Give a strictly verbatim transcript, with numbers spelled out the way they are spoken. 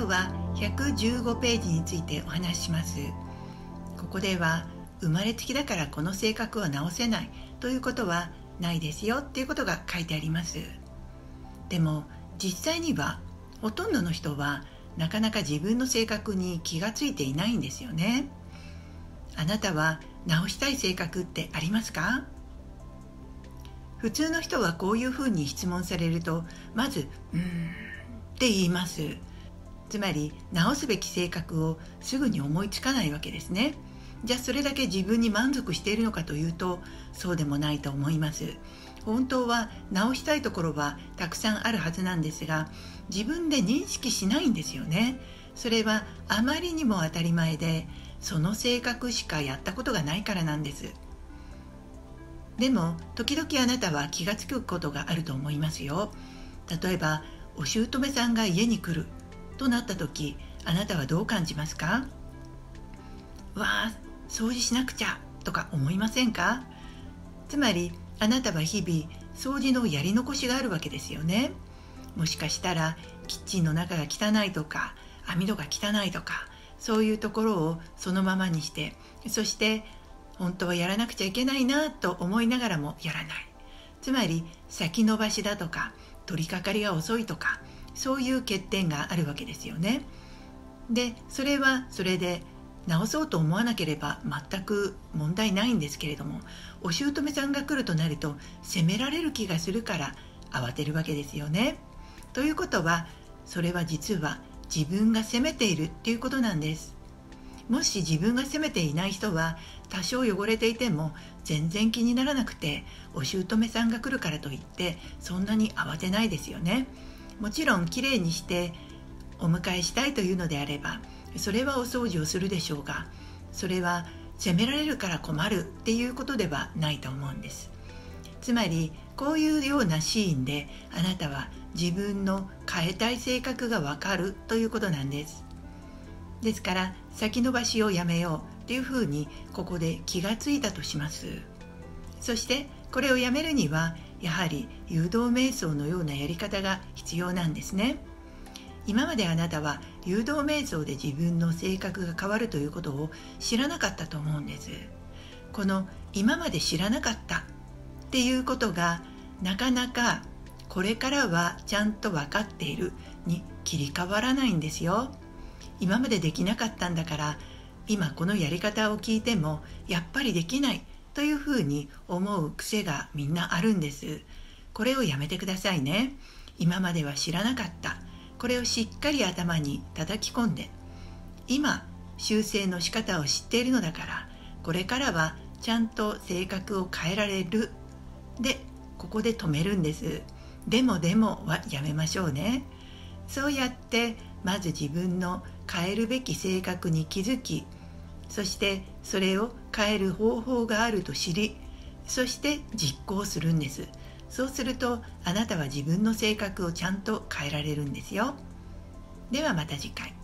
今日はひゃくじゅうごページについてお話しします。ここでは生まれつきだからこの性格は直せないということはないですよっていうことが書いてあります。でも実際にはほとんどの人はなかなか自分の性格に気がついていないんですよね。あなたは直したい性格ってありますか？普通の人はこういうふうに質問されるとまずうーんって言います。つまり直すべき性格をすぐに思いつかないわけですね。じゃあそれだけ自分に満足しているのかというとそうでもないと思います。本当は直したいところはたくさんあるはずなんですが自分で認識しないんですよね。それはあまりにも当たり前でその性格しかやったことがないからなんです。でも時々あなたは気がつくことがあると思いますよ。例えばお姑さんが家に来るとなった時あなたはどう感じますか？わあ掃除しなくちゃとか思いませんか？つまりあなたは日々掃除のやり残しがあるわけですよね。もしかしたらキッチンの中が汚いとか網戸が汚いとかそういうところをそのままにしてそして本当はやらなくちゃいけないなと思いながらもやらない。つまり先延ばしだとか取り掛かりが遅いとかそういう欠点があるわけですよね。でそれはそれで直そうと思わなければ全く問題ないんですけれどもお姑さんが来るとなると責められる気がするから慌てるわけですよね。ということはそれは実は自分が責めているっていうことなんです。もし自分が責めていない人は多少汚れていても全然気にならなくてお姑さんが来るからといってそんなに慌てないですよね。もちろんきれいにしてお迎えしたいというのであればそれはお掃除をするでしょうがそれは責められるから困るっていうことではないと思うんです。つまりこういうようなシーンであなたは自分の変えたい性格がわかるということなんです。ですから先延ばしをやめようというふうにここで気がついたとします。そしてこれをやめるにはやはり誘導瞑想のようなやり方が必要なんですね。今まであなたは誘導瞑想で自分の性格が変わるということを知らなかったと思うんです。この今まで知らなかったっていうことがなかなかこれからはちゃんと分かっているに切り替わらないんですよ。今までできなかったんだから今このやり方を聞いてもやっぱりできないというふうに思う癖がみんなあるんです。これをやめてくださいね。今までは知らなかったこれをしっかり頭に叩き込んで今修正の仕方を知っているのだからこれからはちゃんと性格を変えられるでここで止めるんです。でもでもはやめましょうね。そうやってまず自分の変えるべき性格に気づきそしてそれを変える方法があると知りそして実行するんです。そうするとあなたは自分の性格をちゃんと変えられるんですよ。ではまた次回。